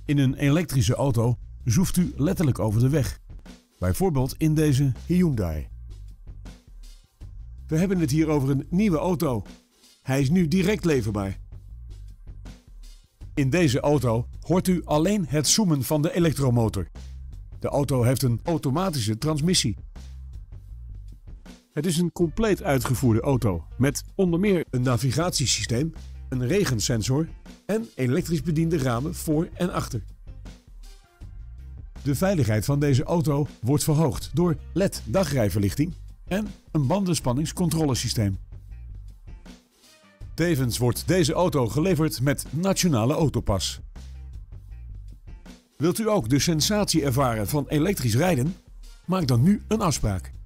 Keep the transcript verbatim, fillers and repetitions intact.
In een elektrische auto zoeft u letterlijk over de weg. Bijvoorbeeld in deze Hyundai. We hebben het hier over een nieuwe auto. Hij is nu direct leverbaar. In deze auto hoort u alleen het zoemen van de elektromotor. De auto heeft een automatische transmissie. Het is een compleet uitgevoerde auto met onder meer een navigatiesysteem, een regensensor en elektrisch bediende ramen voor en achter. De veiligheid van deze auto wordt verhoogd door L E D dagrijverlichting en een bandenspanningscontrolesysteem. Tevens wordt deze auto geleverd met Nationale Autopas. Wilt u ook de sensatie ervaren van elektrisch rijden? Maak dan nu een afspraak.